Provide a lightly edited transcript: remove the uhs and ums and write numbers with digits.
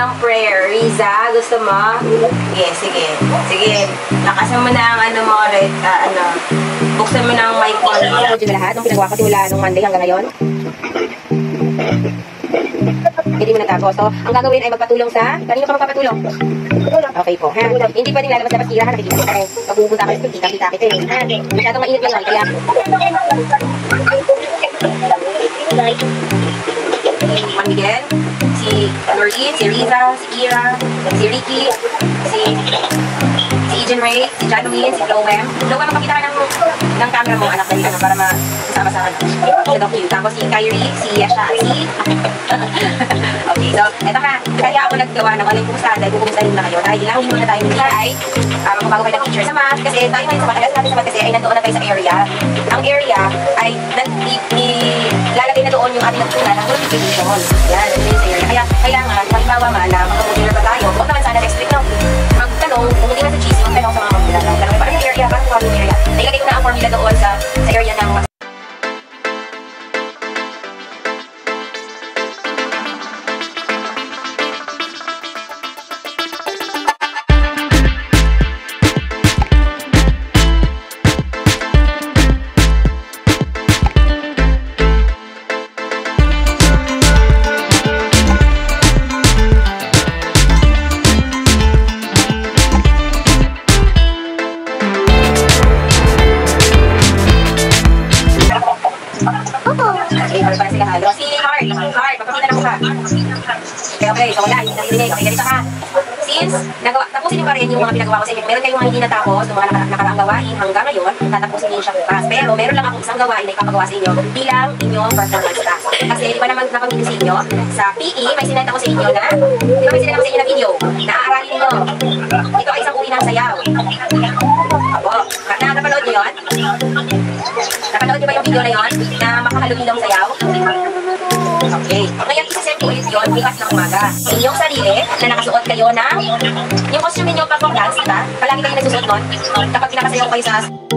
ng prayer. Riza, gusto mo? Sige. Lakasan mo na ang ano mo, right? Buksan mo na ang mic mo. Ano na lahat? Nung pinagawa ko simula nung Monday hanggang ngayon? Hindi mo natapos. So, ang gagawin ay magpatulong sa... Kanino ka magpapatulong? Okay po, ha? Hindi pwedeng lalabas-labas tira, ha? Nakikita kita eh. Pag pupunta ka, kita kita eh. Ha? Masyadong mainit ngayon, kaya... Juan Miguel, si Loreen, si Riza, si Ira, si Ricky, si Ejen Ray, si Januine, si Chloem. Chloem, magpakita ka ng camera mo, anak, dali, para masama sa docu. Tapos si Kyrie, si Yesha, si... Okay, so, eto ha. Kaya ako naggawa ng online kumusta dahil kukumustahin na kayo. Dahil ilangin muna tayo ng ay magbago kayo ng teacher sa math. Kasi tayo ngayon sa math, natin sa math kasi ay nandoon na tayo sa area. Ang area ay lalagay na doon yung ating natutunan ng multiplication. Yan, yun sa area. Kaya kailangan, halimbawa nga na mag-computer pa tayo. Huwag naman sana next week, no? Magtanong, kung hindi man sa GC, magtanong sa mga computer lang. Tanong, paano yung area? Paano yung area? Nailagay ko na ang formula doon sa area ng si Heart, magpapakita na mo ka. Okay, so wala, hindi narinig. Okay, ganito ka. Since, tapusin niyo pa rin yung mga pinagawa ko sa inyo. Meron kayong mga hindi natapos, yung mga nakaraang gawain hanggang ngayon, tatapusin niyo siya bukas. Pero meron lang akong isang gawain na ipapagawa sa inyo bilang inyong performance task. Kasi di ba naman napamili sa inyo, sa PE, may sinend ako sa inyo na, di ba may sinend ako sa inyo na video, na aaralin niyo. Ito ay isang uri ng sayaw. Opo, napanood niyo yun? Napanood niyo ba yung video na yun, na makahalumilong sayaw? Okay. Ngayon, isasend ko ulit yun bukas ng umaga. Inyong sarili na nakasuot kayo ng yung costume ninyo pag dance, diba? Palagi kayo nagsusuot nun. Kapag pinakasayaw kayo sa